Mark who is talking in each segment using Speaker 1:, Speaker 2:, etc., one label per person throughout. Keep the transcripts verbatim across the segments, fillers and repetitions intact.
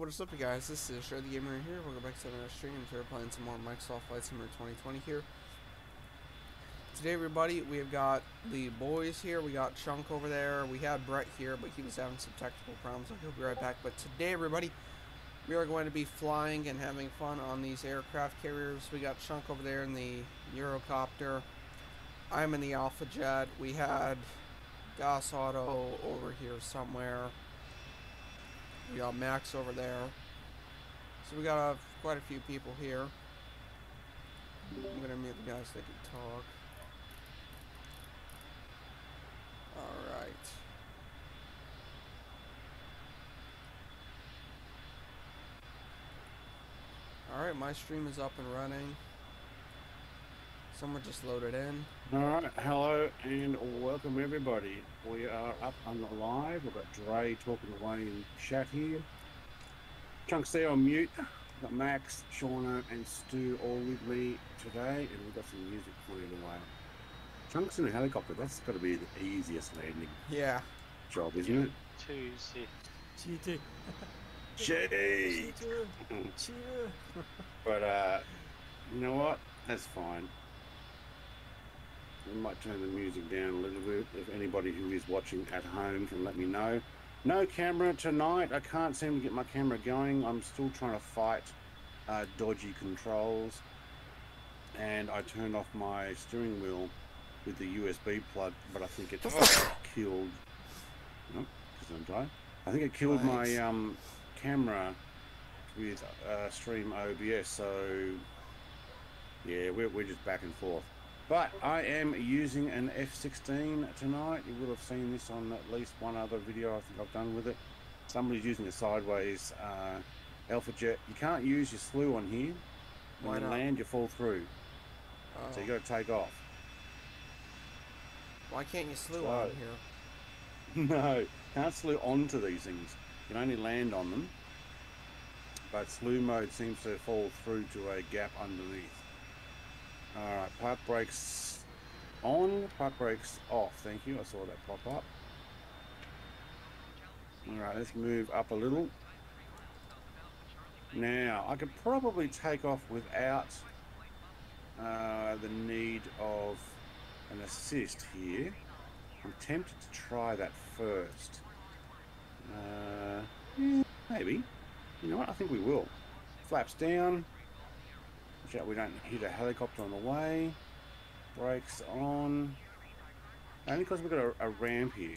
Speaker 1: what is up, you guys? This is Share the Gamer here. Welcome back to another stream. We're playing some more Microsoft Flight Simulator twenty twenty here. Today, everybody, we have got the boys here. We got Chunk over there. We had Brett here, but he was having some technical problems, so he'll be right back. But today, everybody, we are going to be flying and having fun on these aircraft carriers. We got Chunk over there in the Eurocopter. I'm in the Alpha Jet. We had Gas Auto over here somewhere. We got Max over there. So we got uh, quite a few people here. I'm gonna mute the guys so they can talk. Alright. Alright, my stream is up and running. Someone just loaded in.
Speaker 2: Alright, hello and welcome everybody. We are up on the live. We've got Dre talking away in chat here. Chunk's there on mute. We've got Max, Shauna and Stu all with me today, and we've got some music playing away. Chunk's in a helicopter. That's got to be the easiest landing
Speaker 1: Yeah.
Speaker 2: job, isn't it?
Speaker 3: Too easy.
Speaker 4: Cheating.
Speaker 2: Cheat!
Speaker 4: Cheater. Cheater.
Speaker 2: But, uh, you know what? That's fine. We might turn the music down a little bit if anybody who is watching at home can let me know. No camera tonight. I can't seem to get my camera going. I'm still trying to fight uh, dodgy controls. And I turned off my steering wheel with the U S B plug, but I think it killed. Nope, because I'm tired. I think it killed
Speaker 1: Nice.
Speaker 2: my um, camera with uh, Stream O B S. So yeah, we're we're just back and forth. But I am using an F sixteen tonight. You would have seen this on at least one other video I think I've done with it. Somebody's using a sideways uh, Alpha Jet. You can't use your slew on here. When
Speaker 1: Why
Speaker 2: you
Speaker 1: not?
Speaker 2: land, you fall through.
Speaker 1: Oh.
Speaker 2: So you got to take off.
Speaker 1: Why can't you slew
Speaker 2: So-
Speaker 1: on here?
Speaker 2: No, can't slew onto these things. You can only land on them. But slew mode seems to fall through to a gap underneath. Alright, park brakes on, park brakes off. Thank you, I saw that pop up. Alright, let's move up a little. Now, I could probably take off without uh, the need of an assist here. I'm tempted to try that first. Uh, yeah, maybe. You know what, I think we will. Flaps down. Watch out we don't hit a helicopter on the way. Brakes on. Only because we've got a, a ramp here.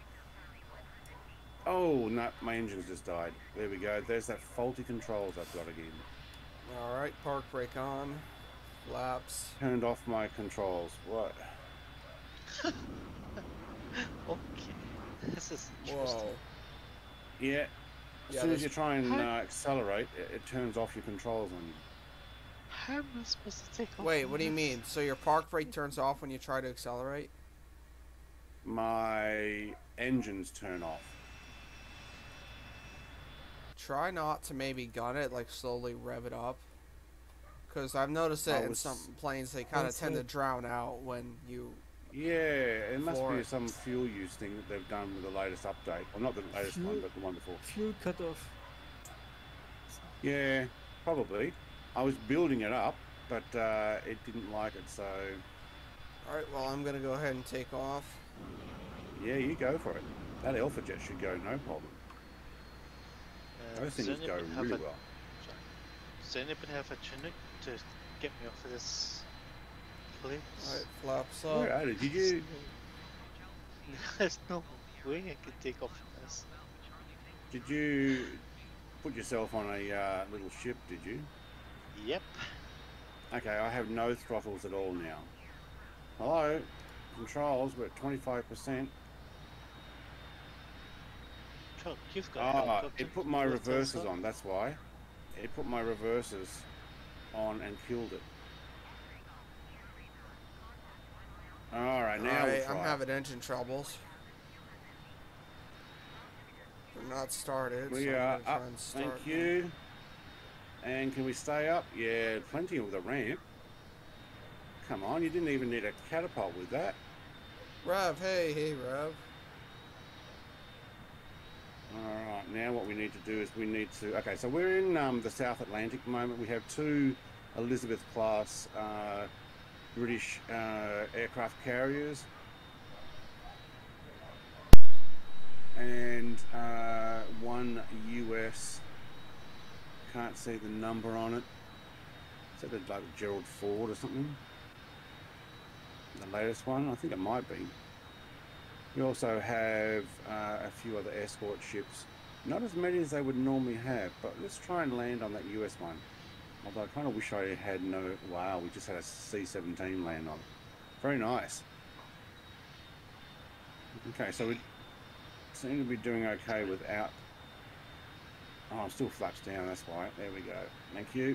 Speaker 2: Oh, no, my engine's just died. There we go. There's that faulty controls I've got again.
Speaker 1: Alright, park brake on. Flaps.
Speaker 2: Turned off my controls. What?
Speaker 3: Okay. This is interesting.
Speaker 1: Whoa.
Speaker 2: Yeah. As
Speaker 1: Yeah,
Speaker 2: soon as
Speaker 1: there's-
Speaker 2: you try and uh,
Speaker 3: How-
Speaker 2: accelerate, it, it turns off your controls on you.
Speaker 3: How am I supposed to take off?
Speaker 1: Wait,
Speaker 3: from
Speaker 1: what do you
Speaker 3: this?
Speaker 1: mean? So your park brake turns off when you try to accelerate?
Speaker 2: My engines turn off.
Speaker 1: Try not to maybe gun it, like slowly rev it up. Because I've noticed
Speaker 2: I
Speaker 1: it in
Speaker 2: was-
Speaker 1: some planes, they kind of
Speaker 4: What's
Speaker 1: tend to
Speaker 4: it?
Speaker 1: drown out when you...
Speaker 2: Yeah, it must
Speaker 1: For
Speaker 2: be
Speaker 1: it.
Speaker 2: some fuel use thing that they've done with the latest update. Well, not the latest one,
Speaker 4: Fuel-
Speaker 2: but the one before.
Speaker 4: Fuel cut off.
Speaker 2: Yeah, probably. I was building it up, but uh, it didn't like it, so
Speaker 1: Alright, well, I'm going to go ahead and take off.
Speaker 2: yeah, you go for it. That Alpha Jet should go no problem.
Speaker 3: Uh,
Speaker 2: Those
Speaker 3: does
Speaker 2: things go
Speaker 3: anybody have
Speaker 2: really
Speaker 3: a-
Speaker 2: well.
Speaker 3: sorry. Does anybody have a Chinook to get me off of this place?
Speaker 1: Alright, flaps
Speaker 2: Where
Speaker 1: up.
Speaker 2: are you? Did you?
Speaker 3: There's no way I can take off from this.
Speaker 2: Did you put yourself on a uh, little ship? Did you?
Speaker 3: Yep.
Speaker 2: Okay, I have no throttles at all now. Hello, controls. We're at twenty-five percent.
Speaker 3: Chuck, you've got a
Speaker 2: Ah,
Speaker 3: helicopter.
Speaker 2: it put my
Speaker 3: What's that
Speaker 2: reversers
Speaker 3: stuff?
Speaker 2: on. That's why. It put my reversers on and killed it. All right, now we'll
Speaker 1: Alright,
Speaker 2: try.
Speaker 1: I'm having engine troubles. They're not started,
Speaker 2: We
Speaker 1: so I'm
Speaker 2: are
Speaker 1: gonna try
Speaker 2: up.
Speaker 1: and start
Speaker 2: Thank
Speaker 1: them.
Speaker 2: you. And can we stay up? Yeah, plenty with a ramp. Come on, you didn't even need a catapult with that.
Speaker 1: Rev, hey, hey, Rev.
Speaker 2: Alright, now what we need to do is we need to... Okay, so we're in um, the South Atlantic at the moment. We have two Elizabeth-class uh, British uh, aircraft carriers. And uh, one U S, can't see the number on it. Is that like Gerald Ford or something? The latest one? I think it might be. We also have uh, a few other escort ships. Not as many as they would normally have, but let's try and land on that U S one. Although I kind of wish I had no... Wow, we just had a C seventeen land on it. Very nice. Okay, so we seem to be doing okay without... Oh, I'm still flaps down, that's why. There we go. Thank you.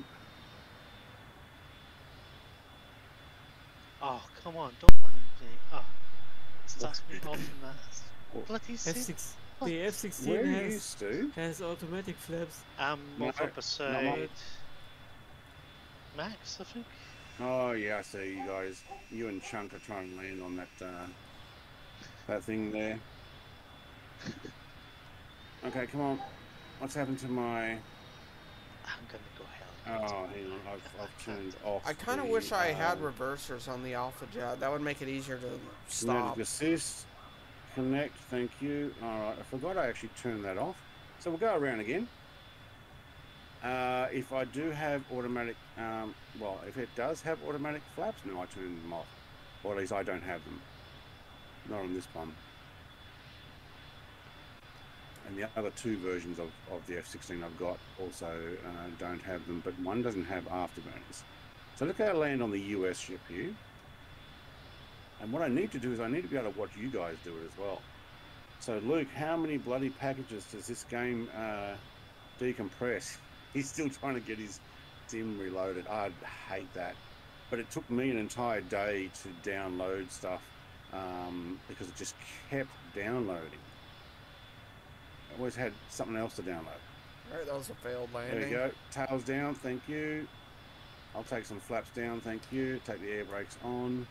Speaker 3: Oh, come on, don't land me. Oh, it starts me off in that. Bloody
Speaker 4: F
Speaker 3: sit.
Speaker 4: six. The F sixteen
Speaker 2: Where are you,
Speaker 4: has
Speaker 2: Stu?
Speaker 4: has automatic flaps.
Speaker 3: I'm
Speaker 2: No,
Speaker 3: over
Speaker 2: not
Speaker 3: beside
Speaker 2: mine.
Speaker 3: Max, I think.
Speaker 2: Oh yeah, I see you guys. You and Chunk are trying to land on that uh, that thing there. Okay, come on. What's happened to my?
Speaker 3: I'm gonna go hell.
Speaker 2: Oh, hang on. I've, I've turned off.
Speaker 1: I kind of
Speaker 2: the,
Speaker 1: wish I had
Speaker 2: uh,
Speaker 1: reversers on the Alpha Jet. That would make it easier to
Speaker 2: Kinetic
Speaker 1: stop.
Speaker 2: assist. Connect. Thank you. All right. I forgot I actually turned that off. So we'll go around again. Uh, if I do have automatic, um, well, if it does have automatic flaps, no, I turn them off. Or at least I don't have them. Not on this one. And the other two versions of, of the F sixteen I've got also uh, don't have them, but one doesn't have afterburners. So look how I land on the U S ship here. And what I need to do is I need to be able to watch you guys do it as well. So Luke, how many bloody packages does this game uh, decompress? He's still trying to get his sim reloaded. I hate that. But it took me an entire day to download stuff um, because it just kept downloading. I always had something else to download.
Speaker 1: Alright, that was a failed
Speaker 2: There
Speaker 1: landing.
Speaker 2: we go. Tails down, thank you. I'll take some flaps down, thank you. Take the air brakes on.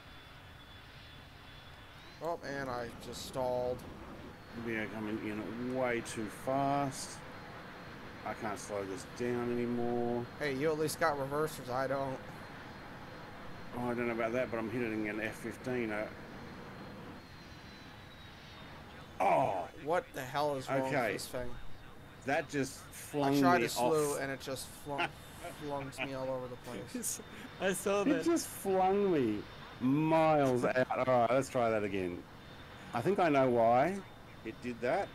Speaker 1: Oh man, I just stalled.
Speaker 2: We are coming in way too fast. I can't slow this down anymore.
Speaker 1: Hey, you at least got reversers. I don't.
Speaker 2: Oh, I don't know about that, but I'm hitting an F fifteen. Uh... Oh,
Speaker 1: What the hell is wrong
Speaker 2: Okay.
Speaker 1: with this thing?
Speaker 2: that just flung
Speaker 1: I tried
Speaker 2: me
Speaker 1: to slew
Speaker 2: off.
Speaker 1: and it just flung, flungs me all over the place.
Speaker 4: I saw
Speaker 2: It
Speaker 4: that.
Speaker 2: just flung me miles out. All right, let's try that again. I think I know why it did that.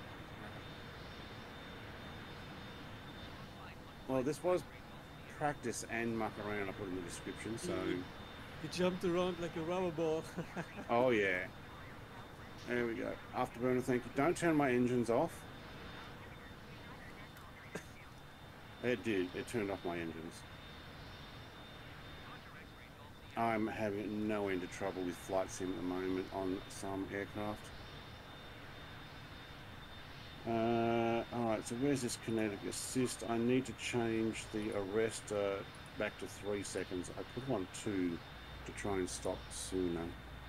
Speaker 2: Well, this was practice and muck around. I put in the description, so...
Speaker 4: You jumped around like a rubber ball.
Speaker 2: Oh, yeah. There we go. Afterburner, thank you. Don't turn my engines off. It did. It turned off my engines. I'm having no end of trouble with flight sim at the moment on some aircraft. Uh, Alright, so where's this kinetic assist? I need to change the arrest uh, back to three seconds. I put one two to try and stop sooner.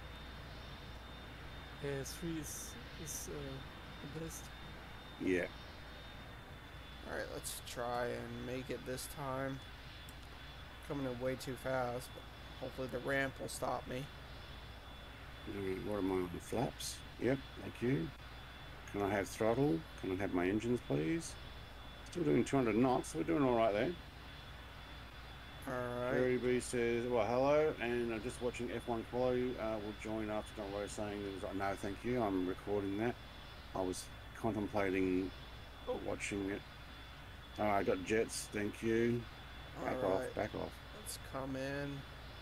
Speaker 4: Yeah, three is, is uh, the best.
Speaker 2: Yeah.
Speaker 1: Alright, let's try and make it this time. Coming in way too fast, but hopefully the ramp will stop me.
Speaker 2: Alright, what am I on? The flaps? Yep, thank you. Can I have throttle? Can I have my engines, please? Still doing two hundred knots, so we're doing alright there.
Speaker 1: Alright.
Speaker 2: Gary B says, well, hello, and I'm just watching F one Quali. Uh, will join after, don't worry, saying, there's, no, thank you, I'm recording that. I was contemplating watching it. Alright, I got jets, thank you. Back off,
Speaker 1: Alright,
Speaker 2: back off.
Speaker 1: let's come in.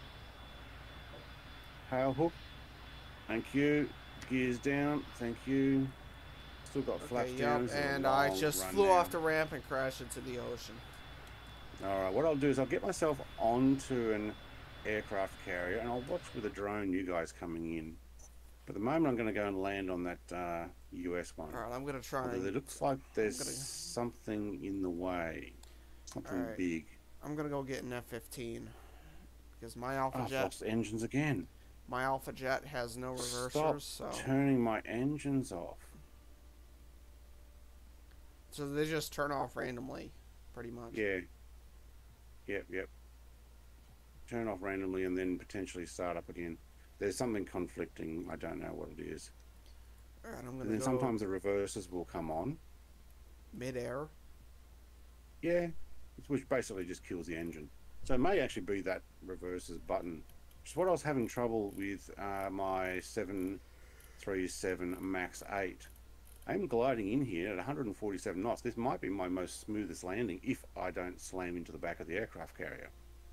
Speaker 2: Hail hook, thank you. Gears down, thank you. Still got flaps
Speaker 1: Okay,
Speaker 2: down.
Speaker 1: yep,
Speaker 2: This is a
Speaker 1: and I
Speaker 2: long
Speaker 1: just
Speaker 2: run
Speaker 1: flew
Speaker 2: down.
Speaker 1: off the ramp and crashed into the ocean.
Speaker 2: Alright, what I'll do is I'll get myself onto an aircraft carrier and I'll watch with a drone you guys coming in. But at the moment I'm going to go and land on that uh, U S one.
Speaker 1: Alright, I'm gonna try
Speaker 2: Although
Speaker 1: and
Speaker 2: it looks like there's
Speaker 1: gonna-
Speaker 2: something in the way. Something
Speaker 1: Alright.
Speaker 2: big.
Speaker 1: I'm gonna go get an F fifteen because my
Speaker 2: Oh,
Speaker 1: Alpha
Speaker 2: I've
Speaker 1: Jet,
Speaker 2: lost engines again.
Speaker 1: my Alpha Jet has no reversers,
Speaker 2: Stop
Speaker 1: so
Speaker 2: turning my engines off.
Speaker 1: So they just turn off randomly, pretty much.
Speaker 2: Yeah. Yep, yep. Turn off randomly and then potentially start up again. There's something conflicting. I don't know what it is.
Speaker 1: All right, I'm gonna
Speaker 2: And then
Speaker 1: go
Speaker 2: sometimes the reverses will come on.
Speaker 1: mid-air.
Speaker 2: Yeah, which basically just kills the engine. So it may actually be that reverses button. Which is what I was having trouble with uh, my seven thirty-seven Max eight. I'm gliding in here at one hundred forty-seven knots. This might be my most smoothest landing if I don't slam into the back of the aircraft carrier.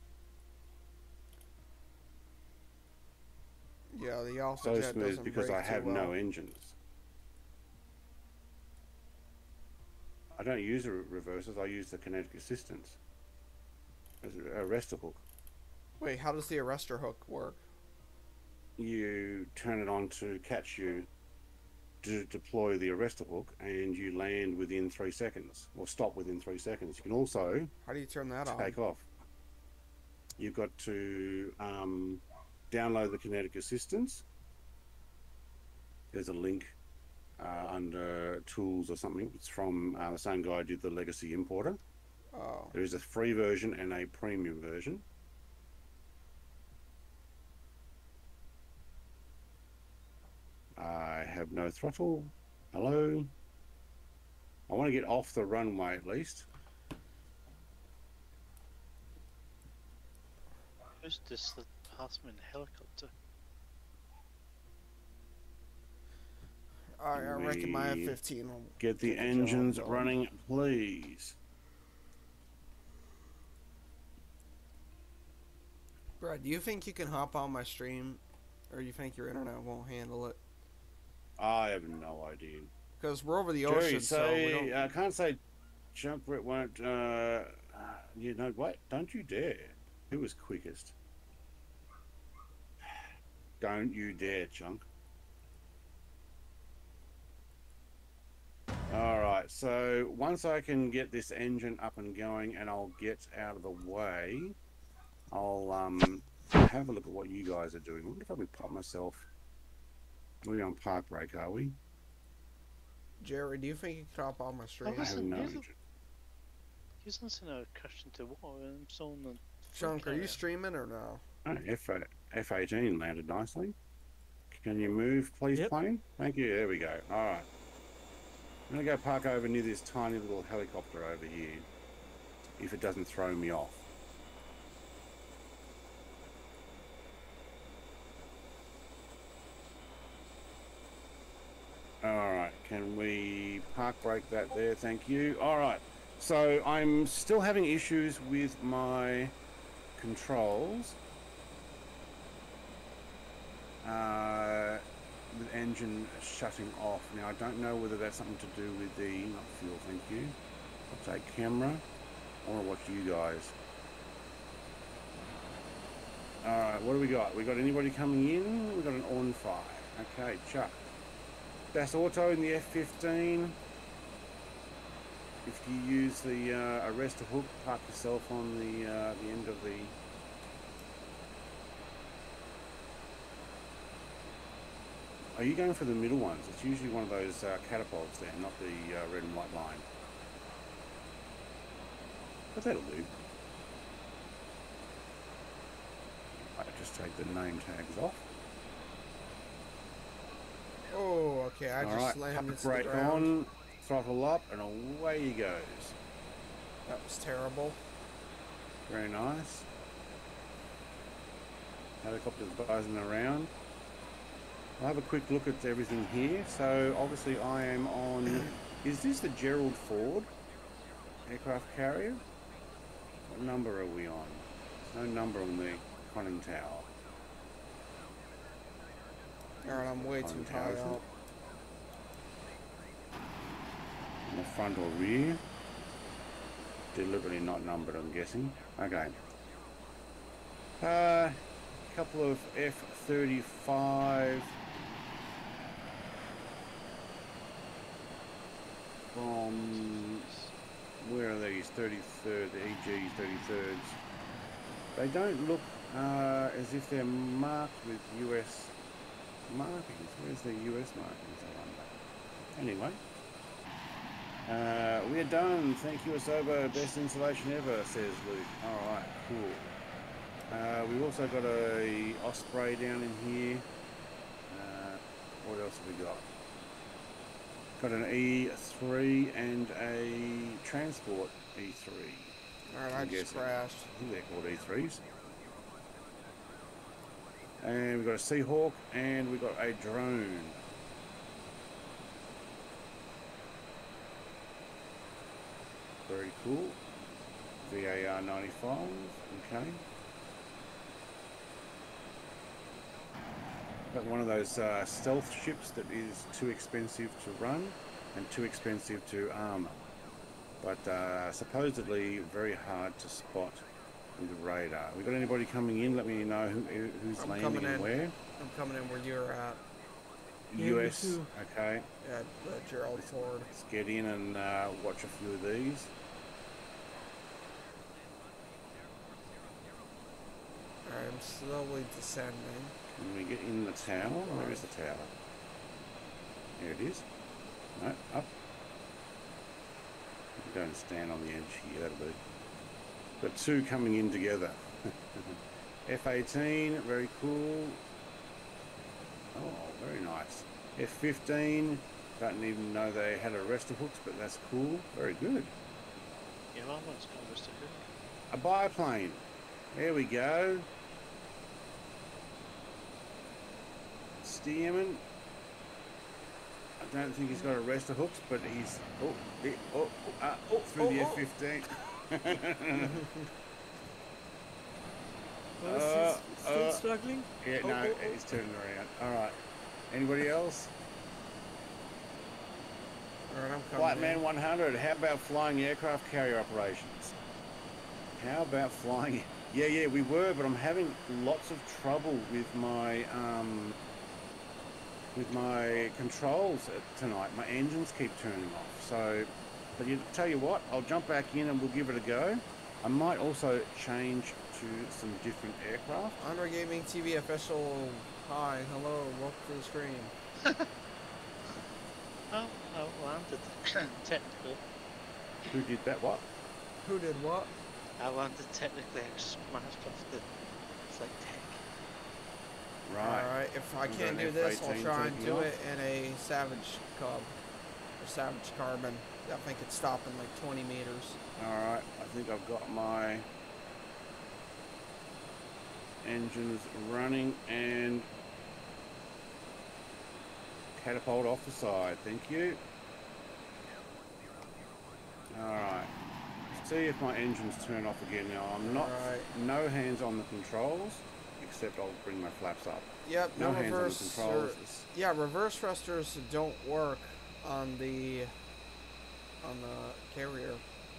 Speaker 1: Yeah, the Alpha
Speaker 2: So
Speaker 1: Jet
Speaker 2: smooth
Speaker 1: doesn't
Speaker 2: because
Speaker 1: break
Speaker 2: I have
Speaker 1: too well.
Speaker 2: no engines. I don't use the reverses, I use the kinetic assistance. As a arrestor hook.
Speaker 1: Wait, how does the arrestor hook work?
Speaker 2: You turn it on to catch you to deploy the arrestor hook and you land within three seconds or stop within three seconds. You can also
Speaker 1: How do you turn that on?
Speaker 2: take off. You've got to um, download the kinetic assistance. There's a link uh, under tools or something. It's from uh, the same guy who did the Legacy Importer.
Speaker 1: Oh.
Speaker 2: There is a free version and a premium version. I have no throttle. Hello. I want to get off the runway at least.
Speaker 3: Who's this that passed me in a helicopter?
Speaker 1: I, I reckon my F
Speaker 2: We
Speaker 1: fifteen will
Speaker 2: Get the
Speaker 1: get job
Speaker 2: engines
Speaker 1: done.
Speaker 2: running, please.
Speaker 1: Brad, do you think you can hop on my stream, or you think your internet won't handle it?
Speaker 2: I have no idea.
Speaker 1: Because we're over the
Speaker 2: Jerry,
Speaker 1: ocean, so we
Speaker 2: say,
Speaker 1: don't.
Speaker 2: I can't say jump it won't, uh, uh, you know, wait, don't you dare. Who was quickest? Don't you dare, Chunk. Alright, so once I can get this engine up and going and I'll get out of the way, I'll um, have a look at what you guys are doing. I wonder if I can pop myself. We're on park break, are we?
Speaker 1: Jerry, do you think you could hop on my stream?
Speaker 3: Oh,
Speaker 2: I have
Speaker 3: Listen,
Speaker 2: no
Speaker 3: you're the-
Speaker 2: engine.
Speaker 3: Isn't it a crash into water and I'm still on the
Speaker 1: Chunk, are you
Speaker 3: carrier.
Speaker 1: streaming or no?
Speaker 2: Oh, F F eighteen landed nicely. Can you move, please,
Speaker 4: Yep.
Speaker 2: plane? Thank you. There we go. All right. I'm going to go park over near this tiny little helicopter over here, if it doesn't throw me off. All right. Can we park brake that there? Thank you. All right. So I'm still having issues with my controls. Uh, the engine shutting off. Now I don't know whether that's something to do with the not fuel, thank you. I'll take camera. I want to watch you guys. Alright, what do we got? We got anybody coming in? We got an on fire. Okay, Chuck. Das Auto in the F fifteen. If you use the uh, arrestor hook, park yourself on the uh, the end of the Are you going for the middle ones? It's usually one of those uh, catapults there, not the uh, red and white line. But that'll do. I just take the name tags off.
Speaker 1: Oh, okay. I
Speaker 2: All
Speaker 1: just
Speaker 2: right,
Speaker 1: slammed
Speaker 2: park
Speaker 1: into the
Speaker 2: brake
Speaker 1: ground.
Speaker 2: on, throttle up, and away he goes.
Speaker 1: That was terrible.
Speaker 2: Very nice. Helicopter's buzzing around. I'll have a quick look at everything here. So obviously I am on, is this the Gerald Ford aircraft carrier? What number are we on? There's no number on the conning tower.
Speaker 1: Alright, I'm way too
Speaker 2: Conning
Speaker 1: high
Speaker 2: tower.
Speaker 1: up.
Speaker 2: On the front or rear. Deliberately not numbered, I'm guessing. Okay. Uh, couple of F thirty-five. From, where are these? thirty-third, the E G thirty-thirds. They don't look uh, as if they're marked with U S markings. Where's the U S markings, I wonder? Anyway. Uh, we are done. Thank you, Asobo. Best installation ever, says Luke. Alright, cool. Uh, we've also got a Osprey down in here. Uh, what else have we got? Got an E three and a Transport E three.
Speaker 1: Alright, I just crashed.
Speaker 2: I think they're called E threes. And we've got a Seahawk and we've got a drone. Very cool. V A R ninety-five, okay. Got one of those uh, stealth ships that is too expensive to run and too expensive to armor. But uh, supposedly very hard to spot with the radar. We got anybody coming in? Let me know who, who's
Speaker 1: I'm
Speaker 2: landing
Speaker 1: coming
Speaker 2: and
Speaker 1: in.
Speaker 2: where.
Speaker 1: I'm coming in where you're at.
Speaker 4: Yeah, me
Speaker 2: U S,
Speaker 4: too.
Speaker 2: okay.
Speaker 1: At uh, Gerald Ford.
Speaker 2: Let's get in and uh, watch a few of these.
Speaker 1: Alright, I'm slowly descending.
Speaker 2: Can we get in the tower? Where is the tower? Here it is. No, up. Go and stand on the edge here, that'll do. Got two coming in together. F eighteen, very cool. Oh, very nice. F fifteen, don't even know they had arrestor hooks, but that's cool. Very good.
Speaker 3: Yeah, well, one's got arrested hook.
Speaker 2: A biplane. There we go. Stearman. I don't think he's got arrestor hooks, but he's oh he, oh uh, oh through
Speaker 1: Oh,
Speaker 2: the
Speaker 1: oh.
Speaker 2: F fifteen.
Speaker 4: Oh, is
Speaker 2: Uh,
Speaker 4: he still
Speaker 2: uh,
Speaker 4: struggling?
Speaker 2: Yeah,
Speaker 1: Oh,
Speaker 2: no,
Speaker 1: oh, oh.
Speaker 2: he's turning around. All right. Anybody else?
Speaker 1: Alright, I'm coming
Speaker 2: Flight
Speaker 1: in.
Speaker 2: Man one hundred. How about flying aircraft carrier operations? How about flying? Yeah, yeah, we were, but I'm having lots of trouble with my um with my controls tonight. My engines keep turning off. So, but you tell you what, I'll jump back in and we'll give it a go. I might also change to some different aircraft.
Speaker 1: Andre Gaming T V official. Hi, hello, welcome to the stream.
Speaker 3: Oh, I landed technically.
Speaker 2: Who did that? What?
Speaker 1: Who did what?
Speaker 3: I landed technically and smashed off the flight deck.
Speaker 2: Right.
Speaker 1: Alright, if I
Speaker 2: We've
Speaker 1: can't
Speaker 2: got
Speaker 1: do
Speaker 2: an
Speaker 1: this,
Speaker 2: F
Speaker 1: I'll
Speaker 2: eighteen
Speaker 1: try and
Speaker 2: taking
Speaker 1: do
Speaker 2: off.
Speaker 1: it in a Savage Cub. Or Savage Carbon. I think it's stopping like twenty meters.
Speaker 2: All right. I think I've got my engines running and catapult off the side. Thank you. All right. See if my engines turn off again now. I'm not,
Speaker 1: Alright.
Speaker 2: no hands on the controls, except I'll bring my flaps up.
Speaker 1: Yep,
Speaker 2: No
Speaker 1: no
Speaker 2: hands on the
Speaker 1: reverse.
Speaker 2: controls.
Speaker 1: Or, yeah, reverse thrusters don't work on the on the carrier.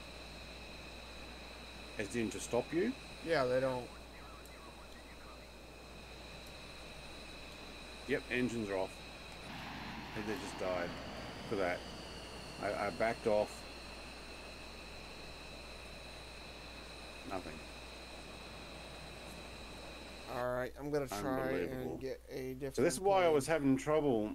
Speaker 2: As in to stop you.
Speaker 1: Yeah, they don't.
Speaker 2: Yep, engines are off. And they just died. Look at that. I, I backed off. Nothing.
Speaker 1: Alright, I'm gonna try
Speaker 2: Unbelievable.
Speaker 1: and get a different.
Speaker 2: So this is why I
Speaker 1: plane.
Speaker 2: was having trouble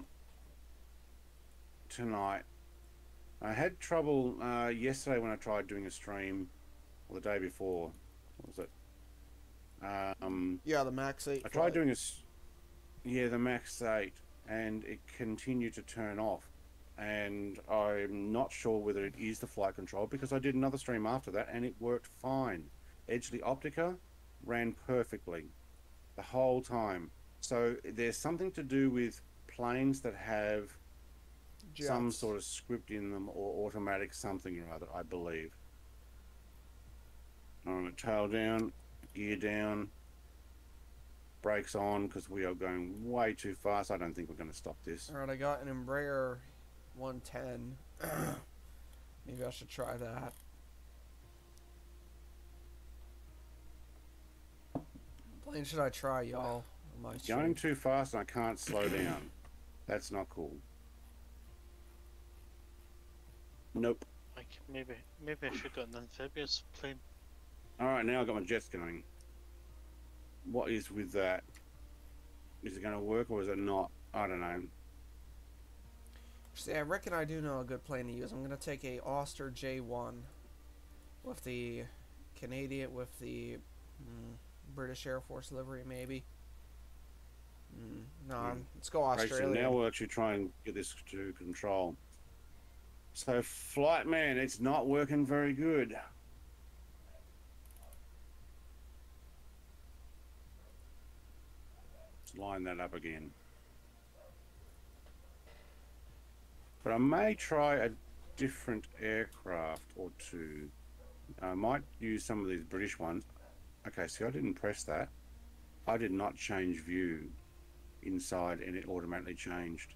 Speaker 2: tonight. I had trouble uh, yesterday when I tried doing a stream, or the day before. What was it? Um,
Speaker 1: Yeah, the Max eight.
Speaker 2: I tried
Speaker 1: flight.
Speaker 2: doing a, s- yeah, the Max eight, and it continued to turn off. And I'm not sure whether it is the flight control because I did another stream after that and it worked fine. Edgeley Optica ran perfectly the whole time. So there's something to do with planes that have some
Speaker 1: Jets.
Speaker 2: sort of script in them or automatic something or other, I believe. Alright, tail down, gear down, brakes on because we are going way too fast. I don't think we're going to stop this.
Speaker 1: Alright, I got an Embraer one ten. Maybe I should try that. What plane should I try, y'all? on my stream?
Speaker 2: Going too fast and I can't slow down. That's not cool. Nope.
Speaker 3: Like maybe, maybe I should got an amphibious plane.
Speaker 2: Alright, now I've got my jets going. What is with that? Is it going to work or is it not? I don't know.
Speaker 1: See, I reckon I do know a good plane to use. I'm gonna take a Auster J one with the Canadian, with the mm, British Air Force livery, maybe. Mm, no,
Speaker 2: Hmm.
Speaker 1: let's go
Speaker 2: Rachel,
Speaker 1: Australia.
Speaker 2: now we'll actually try and get this to control. So, flight man, it's not working very good. Let's line that up again. But I may try a different aircraft or two. I might use some of these British ones. Okay, see, I didn't press that. I did not change view inside, and it automatically changed.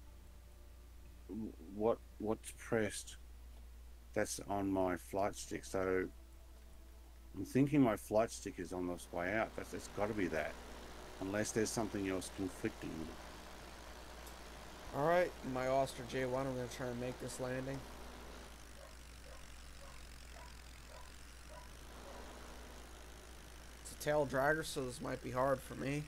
Speaker 2: What what's pressed? That's on my flight stick. So I'm thinking my flight stick is on this way out. That's it's got to be that, unless there's something else conflicting.
Speaker 1: Alright, my Auster J one, I'm going to try and make this landing. It's a tail dragger, so this might be hard for me.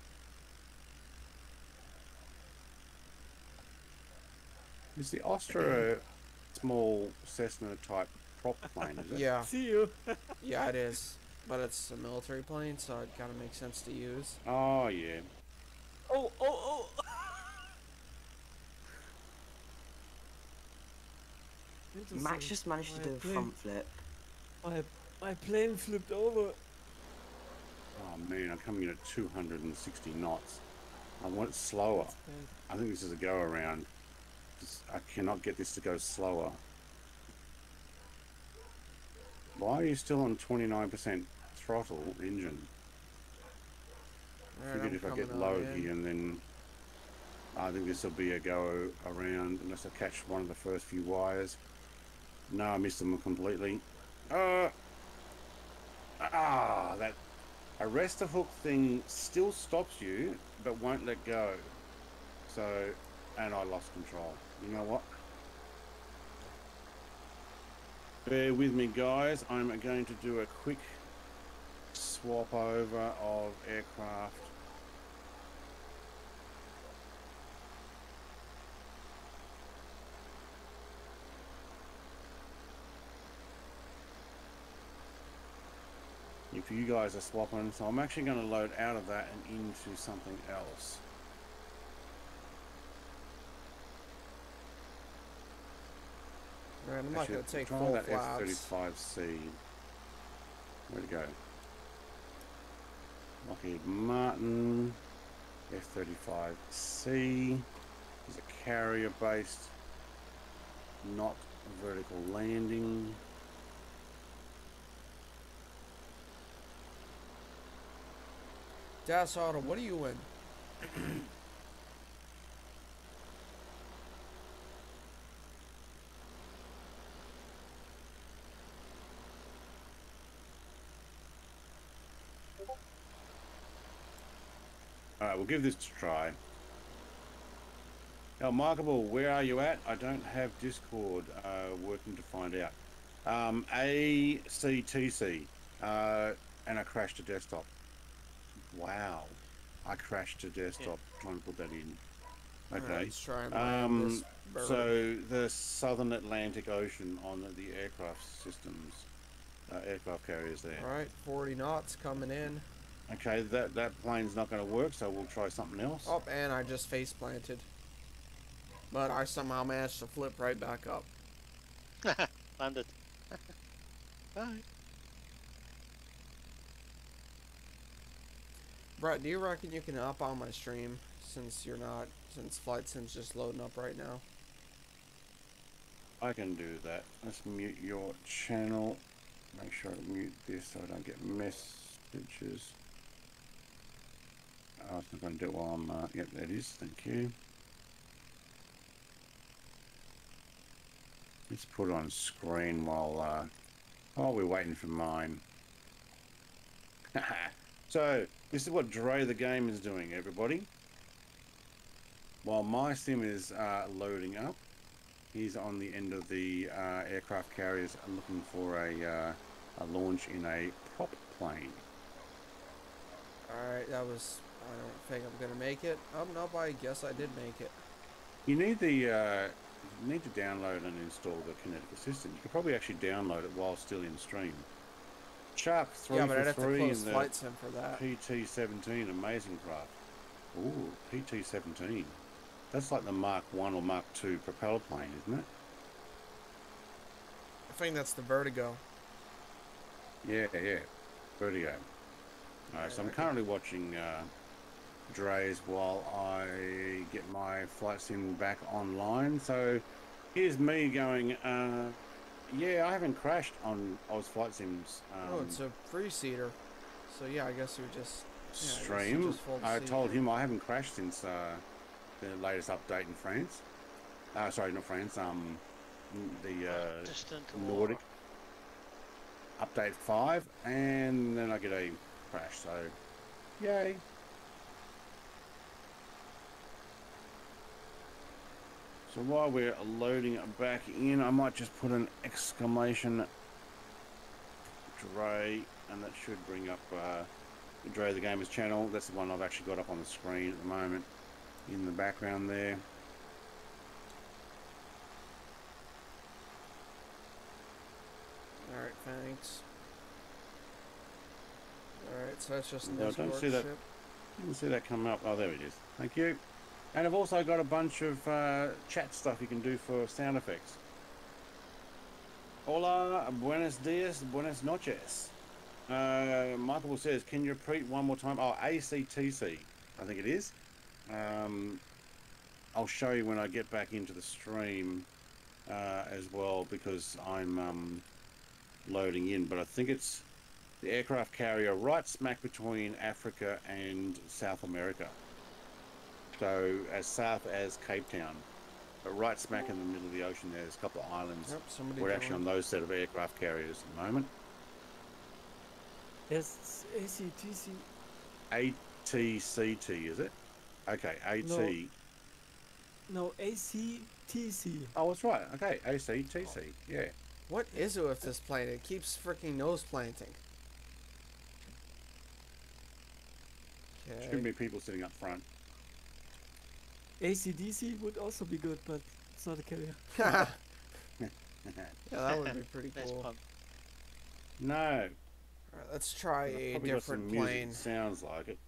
Speaker 2: Is the Ostra a small Cessna type prop plane, is it?
Speaker 1: Yeah,
Speaker 4: See you.
Speaker 1: yeah it is. But it's a military plane, so it kind of makes sense to use.
Speaker 2: Oh, yeah.
Speaker 4: Oh, oh, oh.
Speaker 5: Max
Speaker 4: Interesting.
Speaker 5: just managed to
Speaker 4: My
Speaker 5: do a
Speaker 4: plane-
Speaker 5: front flip.
Speaker 4: My, my plane flipped over.
Speaker 2: Oh, man, I'm coming in at two hundred sixty knots. I want it slower.
Speaker 4: Okay.
Speaker 2: I think this is a go-around. Just- I cannot get this to go slower. Why are you still on twenty-nine percent throttle engine?
Speaker 1: Alright,
Speaker 2: Figured
Speaker 1: I'm
Speaker 2: if I
Speaker 1: coming
Speaker 2: get
Speaker 1: on
Speaker 2: low
Speaker 1: in.
Speaker 2: here, and then I think this will be a go around unless I catch one of the first few wires. No, I missed them completely. Uh, ah, that arrest the hook thing still stops you, but won't let go. So, and I lost control. You know what? Bear with me, guys. I'm going to do a quick swap over of aircraft. If you guys are swapping, so I'm actually going to load out of that and into something else.
Speaker 1: Alright, I'm not
Speaker 2: Actually,
Speaker 1: going to take
Speaker 2: try
Speaker 1: full
Speaker 2: that F
Speaker 1: flaps.
Speaker 2: thirty-five C. Where'd it go? Lockheed Martin. F thirty-five C is a carrier based, not a vertical landing.
Speaker 1: Das Auto, what are you in?
Speaker 2: Alright, we'll give this a try. Now, Markable, where are you at? I don't have Discord uh, working to find out. Um, A C T C, uh, and I crashed to desktop. Wow. I crashed to desktop trying to put that in.
Speaker 1: Alright,
Speaker 2: Okay.
Speaker 1: let's try and land
Speaker 2: Um,
Speaker 1: this bird.
Speaker 2: so the Southern Atlantic Ocean on the aircraft systems, uh, aircraft carriers there.
Speaker 1: Alright, forty knots coming in.
Speaker 2: Okay, that, that plane's not going to work, so we'll try something else.
Speaker 1: Oh, and I just face planted. But I somehow managed to flip right back up.
Speaker 3: Landed. Bye.
Speaker 1: Brett, do you reckon you can up on my stream since you're not, since Flight Sim's just loading up right now?
Speaker 2: I can do that. Let's mute your channel. Make sure I mute this so I don't get messages. I was not going to do it while I'm, uh, yep, that is, thank you. Let's put it on screen while, uh, while we're waiting for mine. So, this is what Dre the Game is doing, everybody. While my sim is uh, loading up, he's on the end of the uh, aircraft carriers looking for a, uh, a launch in a prop plane.
Speaker 1: Alright, that was, I don't think I'm gonna make it. Oh, nope, I guess I did make it.
Speaker 2: You need the uh, you need to download and install the Kinetic Assistant. You could probably actually download it while still in stream. Chuck three
Speaker 1: Yeah, but
Speaker 2: for
Speaker 1: I'd have to
Speaker 2: three
Speaker 1: close
Speaker 2: in the
Speaker 1: Flight Sim for that.
Speaker 2: P T seventeen Amazing Craft. Ooh, P T seventeen. That's like the Mark One or Mark Two propeller plane, isn't it?
Speaker 1: I think that's the Vertigo.
Speaker 2: Yeah, yeah. Vertigo. Alright,
Speaker 1: Yeah,
Speaker 2: so I'm
Speaker 1: I
Speaker 2: currently watching uh, Dre's while I get my flight sim back online. So here's me going, uh, yeah, I haven't crashed on Oz Flight Sims um,
Speaker 1: Oh, it's a three-seater. So yeah, I guess you would just yeah, I guess you
Speaker 2: stream.
Speaker 1: just fold the
Speaker 2: I
Speaker 1: seat.
Speaker 2: told him I haven't crashed since uh, the latest update in France. Uh, sorry, not France, um, the uh,
Speaker 3: Distant
Speaker 2: Nordic
Speaker 3: war.
Speaker 2: update five, and then I get a crash, so yay. So while we're loading it back in, I might just put an exclamation Dre, and that should bring up uh, Dre the Gamers channel. That's the one I've actually got up on the screen at the moment in the background there.
Speaker 1: Alright, thanks. Alright, so that's just an
Speaker 2: No, don't
Speaker 1: escort
Speaker 2: see that.
Speaker 1: ship.
Speaker 2: You can see that coming up. Oh, there it is. Thank you. And I've also got a bunch of uh, chat stuff you can do for sound effects. Hola, buenos dias, buenas noches. Uh, Michael says, can you repeat one more time? Oh, A C T C, I think it is. Um, I'll show you when I get back into the stream uh, as well, because I'm um, loading in. But I think it's the aircraft carrier right smack between Africa and South America. So as south as Cape Town. But right smack in the middle of the ocean, there's a couple of islands.
Speaker 1: Yep, somebody
Speaker 2: We're actually on
Speaker 1: joined.
Speaker 2: those set of aircraft carriers at the moment.
Speaker 4: Yes, A C T C.
Speaker 2: A T C T, is it? Okay, A T.
Speaker 4: No, A C T C.
Speaker 2: Oh, that's right. Okay, A C T C. Yeah.
Speaker 1: What is it with this plane? It keeps freaking nose planting.
Speaker 2: Shouldn't
Speaker 1: Okay.
Speaker 2: be people sitting up front.
Speaker 4: A C D C would also be good, but it's not a carrier.
Speaker 1: yeah, that would be pretty
Speaker 3: Nice
Speaker 1: cool.
Speaker 3: pun.
Speaker 2: No.
Speaker 1: Alright, let's try
Speaker 2: I've
Speaker 1: a
Speaker 2: probably got some
Speaker 1: different
Speaker 2: music
Speaker 1: plane.
Speaker 2: that sounds like it.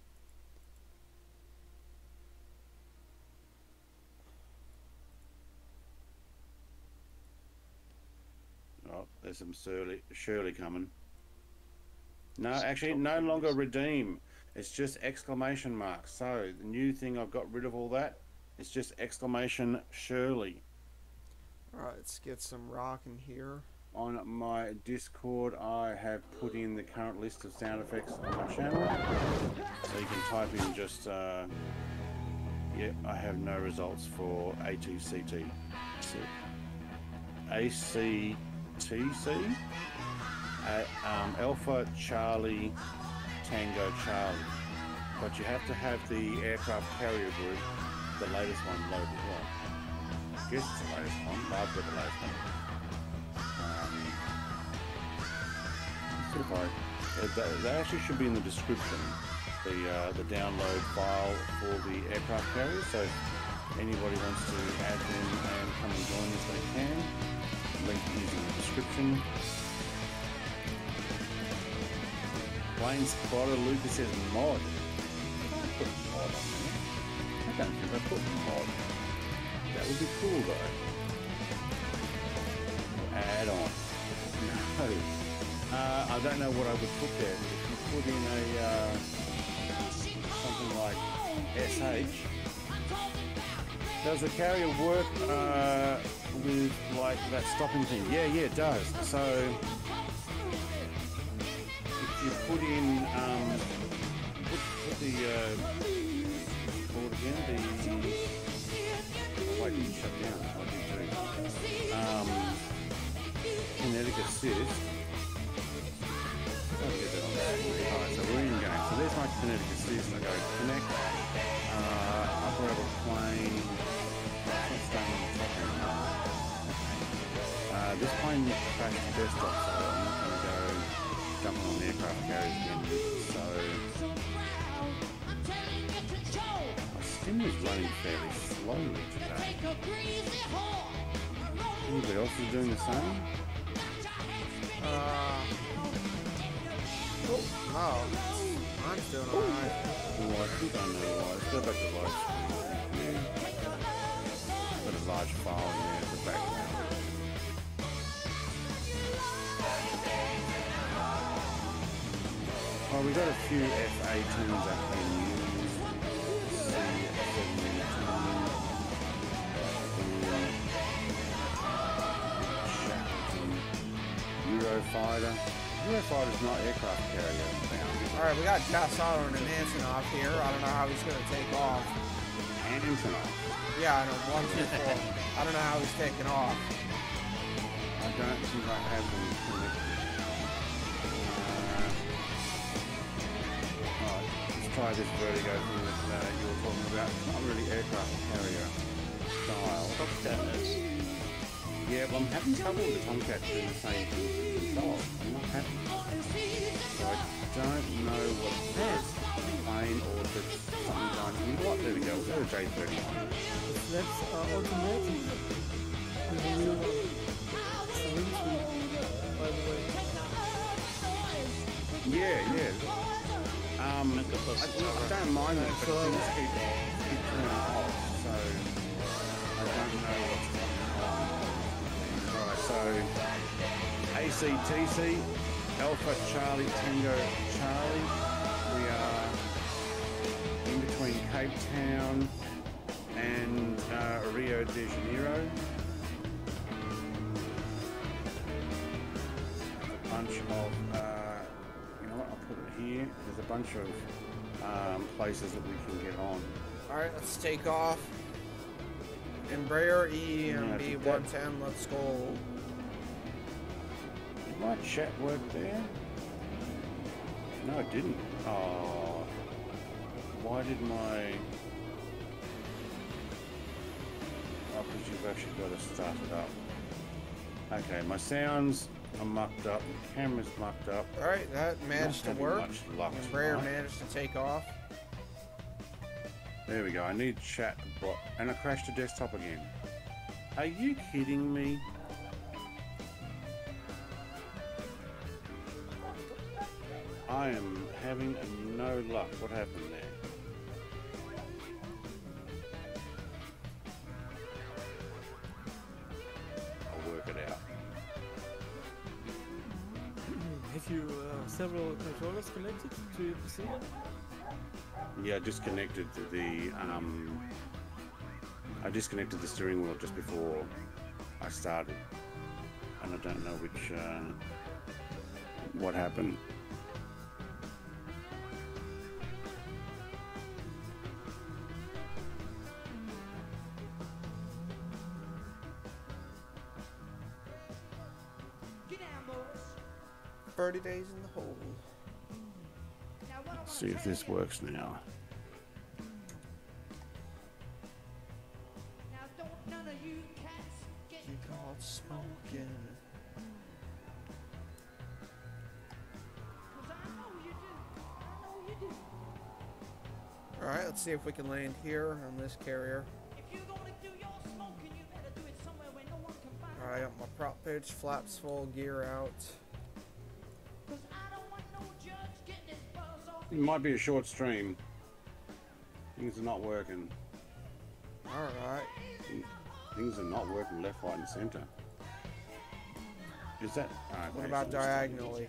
Speaker 2: Oh, there's some Shirley, Shirley coming. No,
Speaker 3: Some
Speaker 2: actually,
Speaker 3: top
Speaker 2: no
Speaker 3: things.
Speaker 2: longer redeem. It's just exclamation marks. So the new thing, I've got rid of all that. It's just exclamation Shirley.
Speaker 1: Alright, let's get some rock in here.
Speaker 2: On my Discord, I have put in the current list of sound effects on my channel. So you can type in just, uh, yeah, I have no results for A T C T. A C T C? Uh, um, Alpha Charlie Tango Charlie. But you have to have the aircraft carrier group, the latest one loaded. Well, I guess it's the latest one. I've got the latest one. Um, let's see if I, uh, they, they actually should be in the description. The uh, the download file for the aircraft carrier. So if anybody wants to add them and come and join us, they can. Link is in the description. Plane spotter Lucas says mod. I put mod on there. I don't think I put mod. That would be cool though. Add on. No. Uh, I don't know what I would put there. If you put in a uh, something like S H. Does the carrier work uh, with like that stopping thing? Yeah, yeah, it does. So if you put in um, put, put the uh, board again, the oh, wait, you shut down. What do you do? Um, kinetic assist. Don't get that on there. Alright, so we're in game. So there's my kinetic assist. I go connect. Uh, upper level plane. It's staying on the top end now. Uh, this plane crashed the desktop, so I'm not going to go jumping on the aircraft carriers again. So I seem game is running fairly slowly today. Anybody else is doing the same?
Speaker 1: Uh, oh, no. I'm doing alright.
Speaker 2: Oh, I think I know why. Let's go back to live stream. Yeah. Got a large file in there at the background. Oh, we got a few F eighteens up in C seventeen. Eurofighter. Eurofighter's not aircraft carrier bound.
Speaker 1: Alright, we got Jas Otto and Antonov here. I don't know how he's going to take off.
Speaker 2: Antonov.
Speaker 1: Yeah, I know. One, two, four. I don't know how he's taking off.
Speaker 2: I don't think I have them connected. Uh, alright, let's try this Vertigo thing that uh, you were talking about. It's not really aircraft carrier style.
Speaker 3: Tomcat is.
Speaker 2: Yeah, well, I'm having trouble with the Tomcat doing the same thing as control. I'm not happy. So I don't know what it's plane or if it's something going on. You know what? There we go. We'll go to J thirty-one.
Speaker 4: The flaps are automatic. With a real swing speed, by the way.
Speaker 2: Yeah, yeah. Um, I, I don't mind that, but things keep, keep turning off, so I don't know what's going on. Right, so A C T C, Alpha Charlie Tango Charlie. We are in between Cape Town and uh, Rio de Janeiro. A bunch of, uh, you know what, I'll put it here. There's a bunch of um, places that we can get on.
Speaker 1: Alright, let's take off. Embraer E M B
Speaker 2: Yeah,
Speaker 1: one ten, let's go.
Speaker 2: Did my chat work there? No, it didn't. Oh, why did my... Oh, because you've actually got to start it up. Okay, my sounds are mucked up, the camera's mucked up.
Speaker 1: Alright, that managed to
Speaker 2: having
Speaker 1: work.
Speaker 2: much luck
Speaker 1: Embraer
Speaker 2: tonight.
Speaker 1: managed to take off.
Speaker 2: There we go, I need chat bot, and I crashed the desktop again. Are you kidding me? I am having no luck. What happened there? I'll work it out.
Speaker 4: Have you uh, several controllers connected to your P C?
Speaker 2: Yeah, I disconnected the um, I disconnected the steering wheel just before I started, and I don't know which uh, what happened.
Speaker 1: thirty days in the hole.
Speaker 2: Let's see if this works now.
Speaker 1: You got smoking. Alright, let's see if we can land here on this carrier. Alright, I got my prop pitch, flaps full, gear out.
Speaker 2: It might be a short stream. Things are not working.
Speaker 1: Alright.
Speaker 2: Things are not working left, right, and center. Is that? Alright,
Speaker 1: What
Speaker 2: okay,
Speaker 1: about
Speaker 2: so let's start
Speaker 1: diagonally?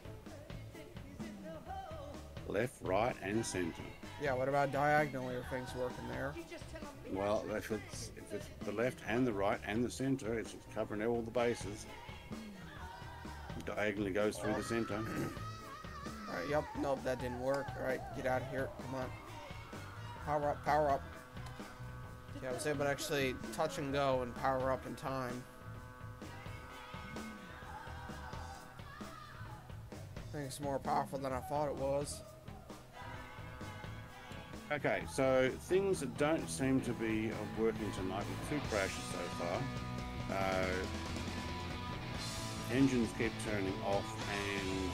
Speaker 2: left, right, and center?
Speaker 1: Yeah, what about diagonally? Are things working there?
Speaker 2: Well, if it's if it's the left and the right and the center, it's covering all the bases. Diagonally goes through the center.
Speaker 1: Alright, yep, nope, that didn't work. Alright, get out of here. Come on. Power up, power up. Yeah, I was able to actually touch and go and power up in time. I think it's more powerful than I thought it was.
Speaker 2: Okay, so things that don't seem to be working tonight with two crashes so far. Uh, engines keep turning off, and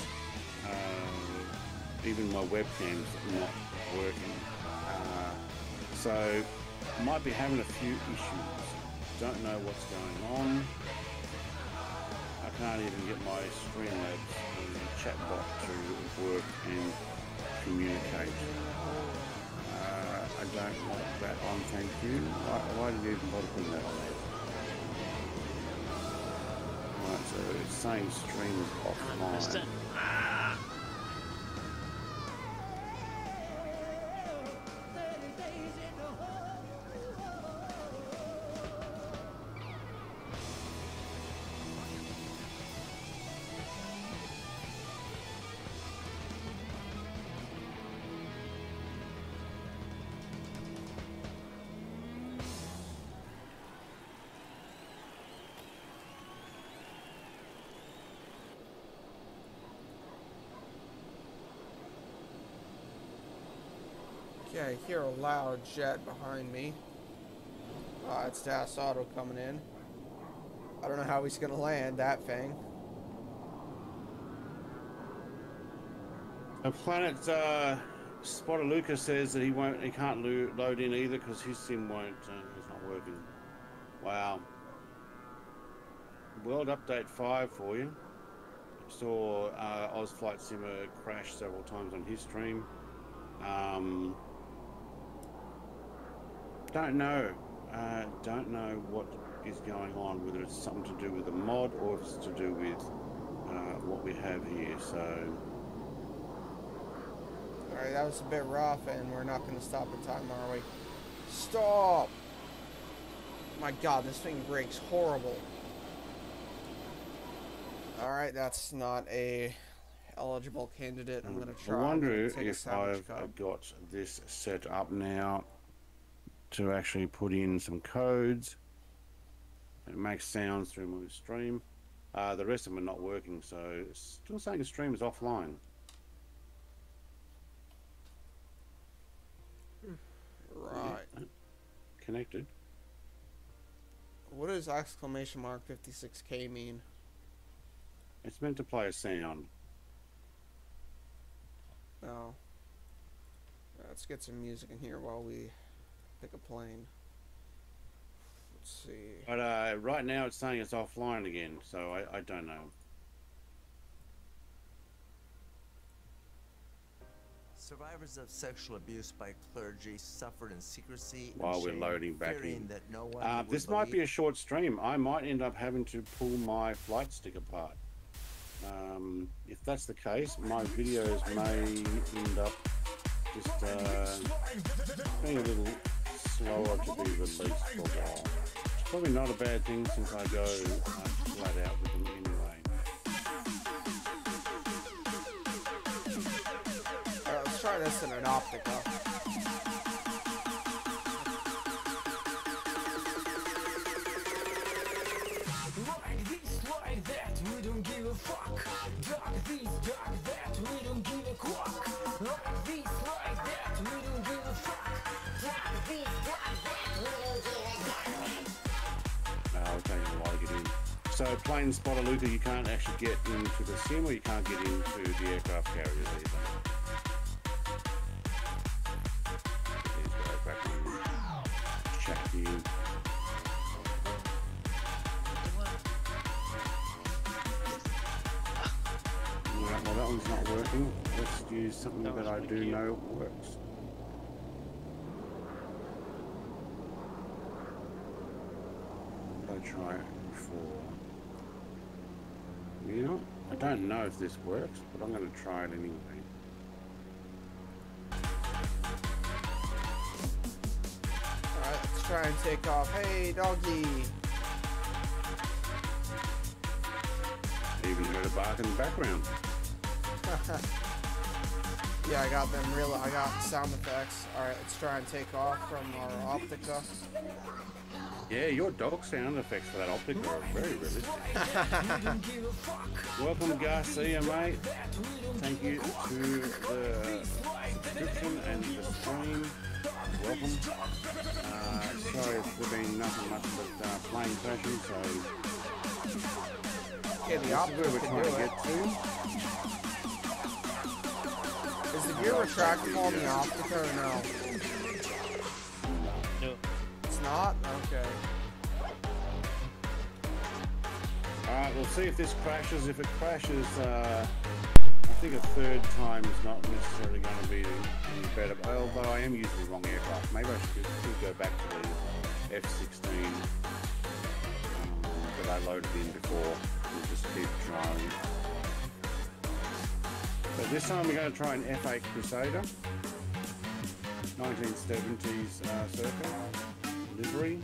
Speaker 2: uh, even my webcam's not working. Uh, so might be having a few issues. Don't know what's going on. I can't even get my Streamlabs chatbot to work and communicate. Uh, I don't want that on, thank you. Why, why did you even bother putting that on there? Right, so it's saying stream is
Speaker 3: Missed it.
Speaker 2: offline.
Speaker 1: Okay, I hear a loud jet behind me. Uh, it's Das Auto coming in. I don't know how he's gonna land that thing.
Speaker 2: A Planet uh, Spotter Lucas says that he won't, he can't lo load in either because his sim won't, uh, it's not working. Wow. World Update five for you. Saw uh, Oz Flight Simmer crash several times on his stream. Um, don't know. Uh, don't know what is going on, whether it's something to do with the mod or if it's to do with uh, what we have here. So.
Speaker 1: Alright, that was a bit rough, and we're not going to stop in time, are we? Stop! My god, this thing brakes horrible. Alright, that's not a eligible candidate. I'm going to try.
Speaker 2: I wonder
Speaker 1: Take a
Speaker 2: if
Speaker 1: salvage
Speaker 2: I've
Speaker 1: cup.
Speaker 2: got this set up now to actually put in some codes. It makes sounds through my stream. Uh, the rest of them are not working, so it's still saying the stream is offline.
Speaker 1: Right.
Speaker 2: Yeah. Connected.
Speaker 1: What does exclamation mark fifty-six K mean?
Speaker 2: It's meant to play a sound.
Speaker 1: No. Let's get some music in here while we pick a plane. Let's see.
Speaker 2: But uh, right now it's saying it's offline again, so I, I don't know.
Speaker 5: Survivors of sexual abuse by clergy suffered in secrecy and
Speaker 2: While we're
Speaker 5: shame,
Speaker 2: loading back
Speaker 5: fearing
Speaker 2: in.
Speaker 5: that no one
Speaker 2: Uh,
Speaker 5: would
Speaker 2: this might be a
Speaker 5: believe-
Speaker 2: short stream. I might end up having to pull my flight stick apart. Um, if that's the case, my videos may end up just uh, being a little slower to be released for a while. It's probably not a bad thing since I go uh, flat out with them anyway.
Speaker 1: Alright, let's try this in an Optica.
Speaker 6: Like this, like that, we don't give a fuck. Dog this, dog that, we don't give a quack. Like this, like that, we don't give a fuck. Dog this, dog that, we don't give a fuck.
Speaker 2: Uh, I'll take a while to get in. So, plane spotter Luca, you can't actually get into the sim, or you can't get into the aircraft carriers either. These guys back in chat here. Right, well, that one's not working. Let's use something
Speaker 3: That
Speaker 2: that,
Speaker 3: was
Speaker 2: I
Speaker 3: pretty
Speaker 2: do
Speaker 3: cute.
Speaker 2: know works. I'll try it before. You know, I don't know if this works, but I'm going to try it anyway.
Speaker 1: Alright, let's try and take off. Hey, doggy!
Speaker 2: Even heard a bark in the background.
Speaker 1: Yeah, I got them real. I got sound effects. Alright, let's try and take off from our Optica.
Speaker 2: Yeah, your dog sound effects for that Optica are very realistic. Welcome, Garcia, mate. Thank you to the subscription and the stream. Welcome. Uh, sorry if there's been nothing much but uh, plane crashing, so
Speaker 1: Okay, the
Speaker 2: this is where
Speaker 1: Optica
Speaker 2: we're
Speaker 1: can
Speaker 2: trying
Speaker 1: do
Speaker 2: to
Speaker 1: it.
Speaker 2: get to.
Speaker 1: Is the gear retractable on the Optica or no?
Speaker 3: No.
Speaker 1: not? Okay.
Speaker 2: Alright, we'll see if this crashes. If it crashes, uh, I think a third time is not necessarily going to be any better. Although I am using the wrong aircraft. Maybe I should, should go back to the F sixteen um, that I loaded in before. We'll just keep trying. But this time we're going to try an F eight Crusader. nineteen seventies uh, circa livery.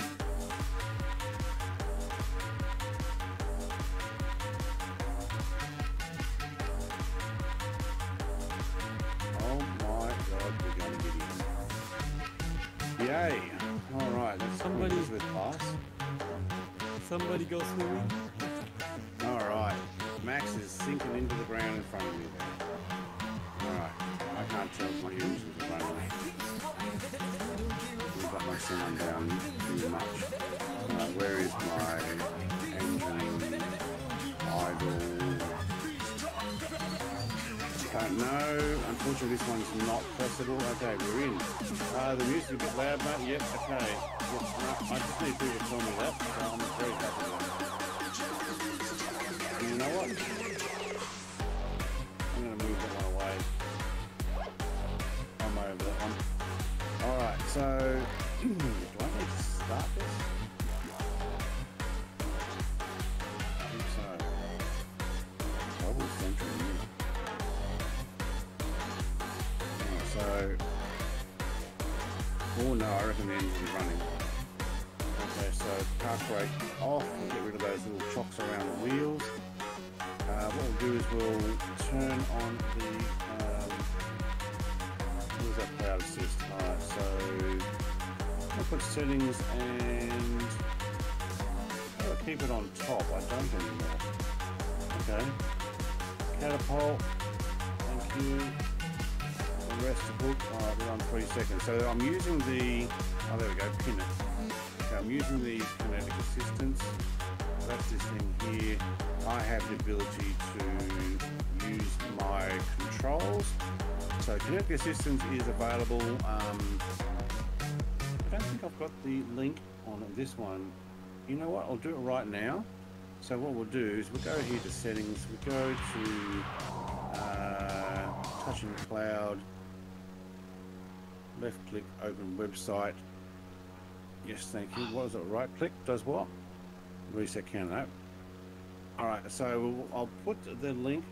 Speaker 2: Oh my god, we're going to get in. Yay! Alright, that's
Speaker 4: Somebody-
Speaker 2: with class.
Speaker 4: Somebody go swimming.
Speaker 2: Alright, Max is sinking into the ground in front of me there. Alright, I can't tell if my engines are running. We've got my sound down too much. Uh, where is my engine idle? Uh, no, unfortunately this one's not pressable. Okay, we're in. Uh, the music's a bit loud, mate. Yep, okay. Yep, no, I just need people to tell me that, so I'm very happy with that. And you know what? I'm going to move that one away. I'm over that one. Alright, so do I need to start this? I think so. Global Central Unit. Alright, so oh no, I reckon the engine's running. Okay, so park brake off, we'll get rid of those little chocks around the wheels. Uh, what we'll do is we'll turn on the um, where's that cloud assist? Alright, so I'll put settings and I'll keep it on top. I don't anymore. Okay. Catapult. Thank you. The rest of the book. Alright, we're on three seconds. So I'm using the oh there we go, pin it. Okay, I'm using the kinetic assistance. That's this thing here. I have the ability to use my controls. So kinetic assistance is available. Um, I don't think I've got the link on this one. You know what? I'll do it right now. So what we'll do is we'll go here to settings. We go to uh, touching the cloud. Left click, open website. Yes, thank you. What is it? Right click does what? Reset counter. Alright, so we'll, I'll put the link.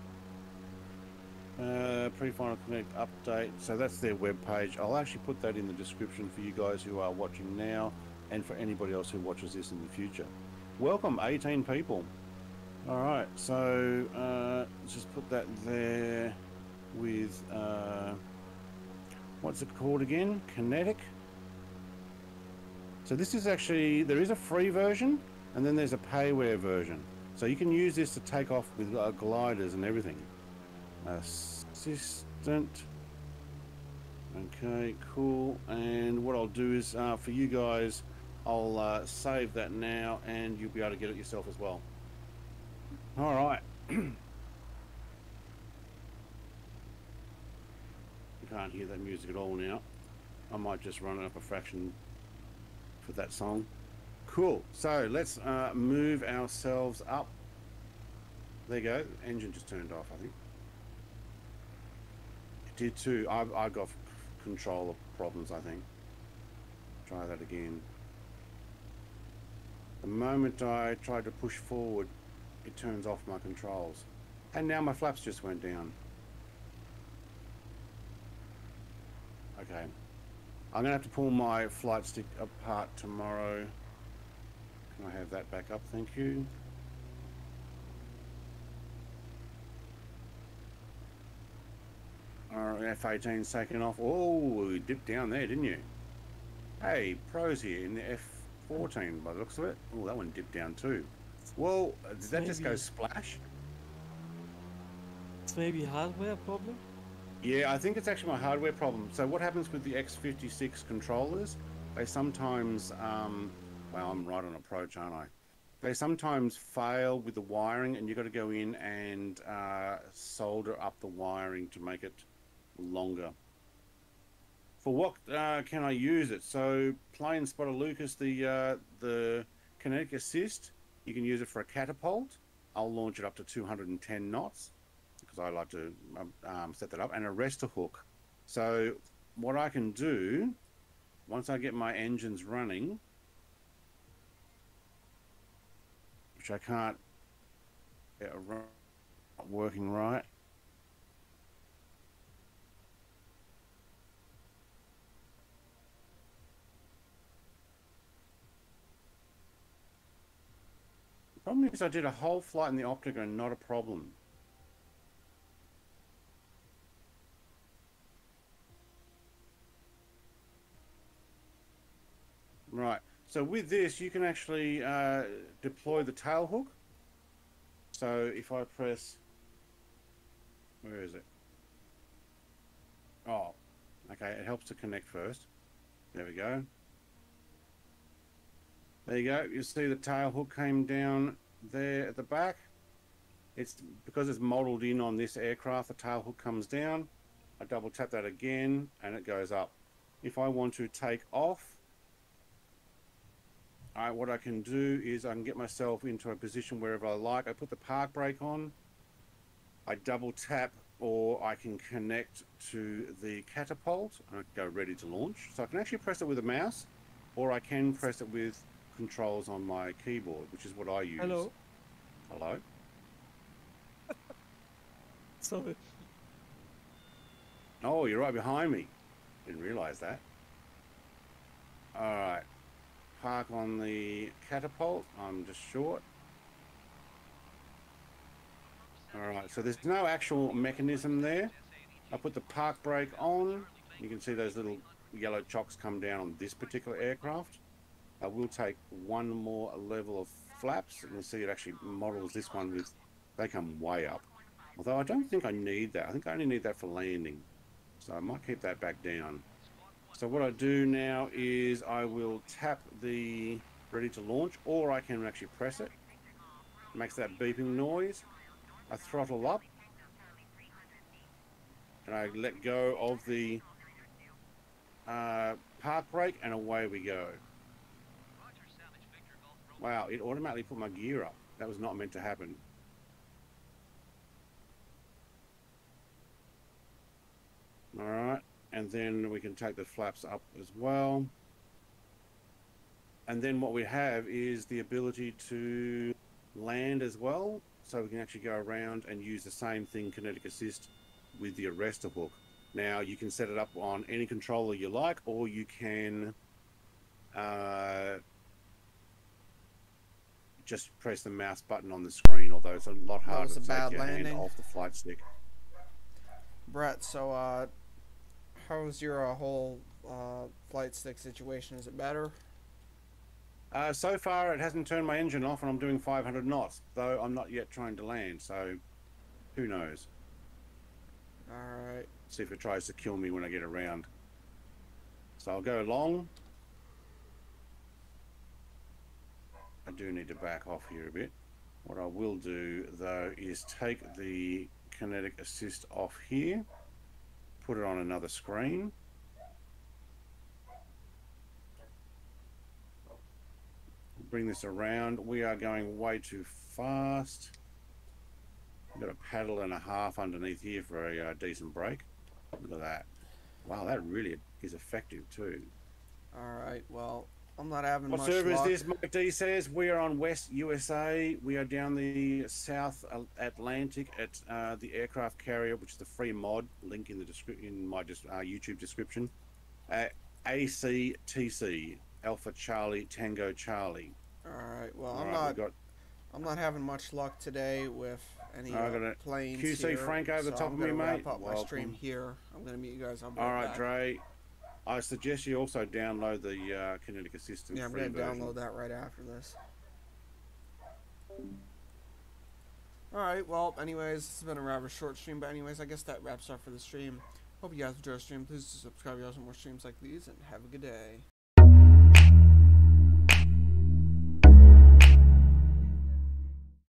Speaker 2: Uh, Pre-final Connect update. So that's their web page. I'll actually put that in the description for you guys who are watching now and for anybody else who watches this in the future. Welcome, eighteen people. Alright, so uh, let's just put that there with, uh, what's it called again? Kinetic. So this is actually, there is a free version and then there's a payware version. So you can use this to take off with uh, gliders and everything. Assistant. Okay, cool. And what I'll do is uh, for you guys, I'll uh, save that now and you'll be able to get it yourself as well. All right. You can't hear that music at all now. I might just run it up a fraction for that song. Cool. So let's uh, move ourselves up. There you go. Engine just turned off, I think. It did too. I I got controller problems, I think. Try that again. The moment I tried to push forward, it turns off my controls. And now my flaps just went down. Okay. I'm going to have to pull my flight stick apart tomorrow. Can I have that back up? Thank you. Alright, F eighteen's taken off. Oh, you dipped down there, didn't you? Hey, pros here in the F fourteen by the looks of it. Oh, that one dipped down too. Well, did that just go
Speaker 4: Maybe.
Speaker 2: splash?
Speaker 4: It's maybe hardware problem.
Speaker 2: Yeah, I think it's actually my hardware problem. So what happens with the X fifty-six controllers, they sometimes, um, well, I'm right on approach, aren't I? They sometimes fail with the wiring and you've got to go in and uh, solder up the wiring to make it longer. for what uh, can I use it? So plain Spotter Lucas, the uh, the kinetic assist, you can use it for a catapult. I'll launch it up to two hundred ten knots because I like to um, set that up, and a arrestor hook. So what I can do, once I get my engines running, which I can't get working right. The problem is I did a whole flight in the Octagon, not a problem. Right, so with this you can actually uh, deploy the tail hook. So if I press, where is it? Oh, okay, it helps to connect first. There we go. There you go. You see the tail hook came down there at the back. It's because it's modeled in on this aircraft, the tail hook comes down. I double tap that again and it goes up. If I want to take off, I, what I can do is I can get myself into a position wherever I like. I put the park brake on, I double tap, or I can connect to the catapult and I go ready to launch. So I can actually press it with a mouse, or I can press it with controls on my keyboard, which is what I use.
Speaker 4: Hello.
Speaker 2: Hello.
Speaker 4: Sorry.
Speaker 2: Oh, you're right behind me. Didn't realize that. All right. Park on the catapult. I'm just short. All right. So there's no actual mechanism there. I put the park brake on. You can see those little yellow chocks come down on this particular aircraft. I will take one more level of flaps, and you'll see it actually models this one with, they come way up. Although I don't think I need that. I think I only need that for landing. So I might keep that back down. So what I do now is I will tap the ready to launch, or I can actually press it. It makes that beeping noise. I throttle up. And I let go of the uh, park brake, and away we go. Wow, it automatically put my gear up. That was not meant to happen. Alright, and then we can take the flaps up as well. And then what we have is the ability to land as well. So we can actually go around and use the same thing, kinetic assist, with the arrestor hook. Now you can set it up on any controller you like, or you can uh, just press the mouse button on the screen, although it's a lot
Speaker 1: That
Speaker 2: harder
Speaker 1: was a
Speaker 2: to
Speaker 1: bad
Speaker 2: take your
Speaker 1: landing.
Speaker 2: hand off the flight stick.
Speaker 1: Brett, so uh, how's your uh, whole uh, flight stick situation? Is it better?
Speaker 2: Uh, so far, it hasn't turned my engine off, and I'm doing five hundred knots, though I'm not yet trying to land, so who knows?
Speaker 1: Alright.
Speaker 2: See if it tries to kill me when I get around. So I'll go long. I do need to back off here a bit. What I will do, though, is take the kinetic assist off here, put it on another screen. Bring this around. We are going way too fast. I've got a paddle and a half underneath here for a uh, decent brake. Look at that. Wow, that really is effective too.
Speaker 1: Alright, well, I'm not having
Speaker 2: What
Speaker 1: much
Speaker 2: server is
Speaker 1: luck.
Speaker 2: this? Mike D says we are on West U S A. We are down the South Atlantic at uh, the aircraft carrier, which is the free mod. Link in the description, in my just uh, YouTube description. Uh, A C T C, Alpha Charlie Tango Charlie.
Speaker 1: Alright, well,
Speaker 2: All
Speaker 1: I'm
Speaker 2: right,
Speaker 1: not
Speaker 2: we've got
Speaker 1: I'm not having much luck today with any
Speaker 2: I
Speaker 1: uh,
Speaker 2: got a
Speaker 1: planes
Speaker 2: Q C
Speaker 1: here,
Speaker 2: Frank over the
Speaker 1: so
Speaker 2: top
Speaker 1: I'm
Speaker 2: of me,
Speaker 1: gonna wrap
Speaker 2: mate.
Speaker 1: up my stream
Speaker 2: Welcome.
Speaker 1: here. I'm gonna meet you guys. I'll be
Speaker 2: All
Speaker 1: right
Speaker 2: right,
Speaker 1: back.
Speaker 2: Dre. I suggest you also download the uh, Kinetic Assistant
Speaker 1: Yeah, I'm
Speaker 2: free
Speaker 1: gonna
Speaker 2: version.
Speaker 1: download that right after this. Alright, well, anyways, this has been a rather short stream, but anyways, I guess that wraps up for the stream. Hope you guys enjoyed the stream. Please subscribe if you guys want more streams like these, and have a good day.